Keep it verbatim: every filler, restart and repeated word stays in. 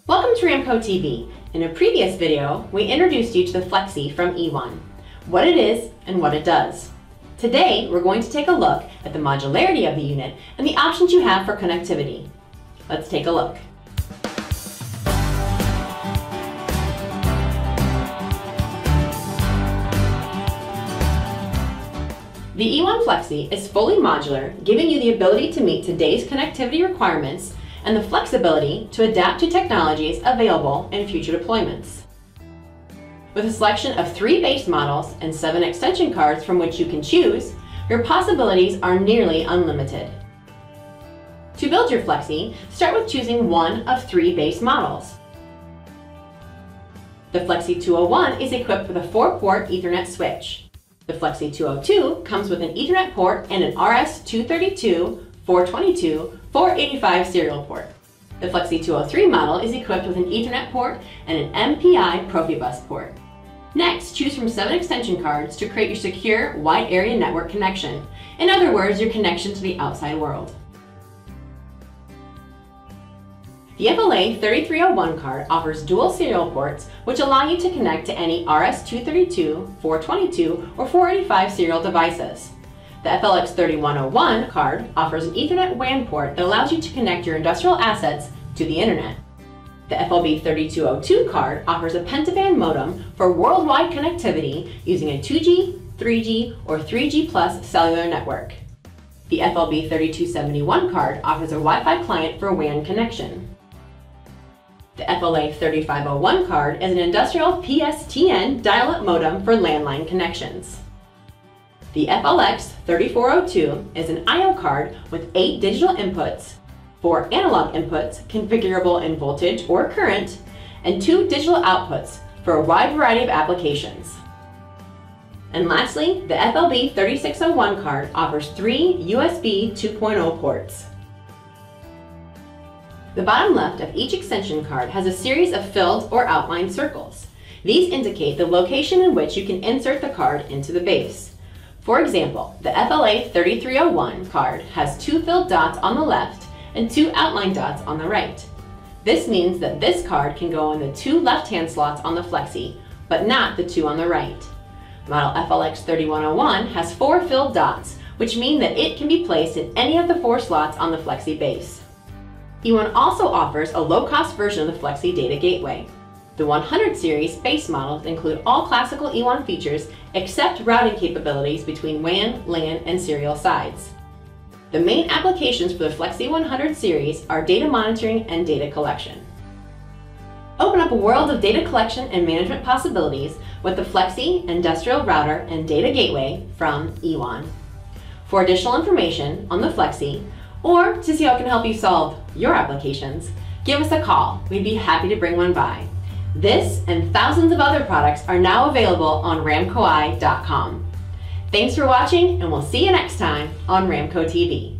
Welcome to Ramco T V. In a previous video, we introduced you to the Flexy from eWON, what it is and what it does. Today, we're going to take a look at the modularity of the unit and the options you have for connectivity. Let's take a look. The eWON Flexy is fully modular, giving you the ability to meet today's connectivity requirements and the flexibility to adapt to technologies available in future deployments. With a selection of three base models and seven extension cards from which you can choose, your possibilities are nearly unlimited. To build your Flexy, start with choosing one of three base models. The Flexy two oh one is equipped with a four port Ethernet switch. The Flexy two oh two comes with an Ethernet port and an R S two thirty-two, four twenty-two, four eighty-five serial port. The Flexy two oh three model is equipped with an Ethernet port and an M P I Profibus port. Next, choose from seven extension cards to create your secure wide area network connection. In other words, your connection to the outside world. The F L A thirty-three oh one card offers dual serial ports which allow you to connect to any R S two thirty-two, four twenty-two, or four eighty-five serial devices. The F L X thirty-one oh one card offers an Ethernet W A N port that allows you to connect your industrial assets to the internet. The F L B thirty-two oh two card offers a pentaband modem for worldwide connectivity using a two G, three G, or three G plus cellular network. The F L B thirty-two seventy-one card offers a Wi-Fi client for W A N connection. The F L A thirty-five oh one card is an industrial P S T N dial-up modem for landline connections. The F L X thirty-four oh two is an I O card with eight digital inputs, four analog inputs configurable in voltage or current, and two digital outputs for a wide variety of applications. And lastly, the F L B thirty-six oh one card offers three U S B two point oh ports. The bottom left of each extension card has a series of filled or outlined circles. These indicate the location in which you can insert the card into the base. For example, the F L A thirty-three oh one card has two filled dots on the left and two outlined dots on the right. This means that this card can go in the two left-hand slots on the Flexy, but not the two on the right. Model F L X thirty-one oh one has four filled dots, which mean that it can be placed in any of the four slots on the Flexy base. eWON also offers a low-cost version of the Flexy Data Gateway. The one hundred series base models include all classical eWON features except routing capabilities between W A N, LAN, and serial sides. The main applications for the Flexy one hundred series are data monitoring and data collection. Open up a world of data collection and management possibilities with the Flexy Industrial Router and Data Gateway from eWON. For additional information on the Flexy, or to see how it can help you solve your applications, give us a call. We'd be happy to bring one by. This and thousands of other products are now available on ramco i dot com. Thanks for watching, and we'll see you next time on Ramco T V.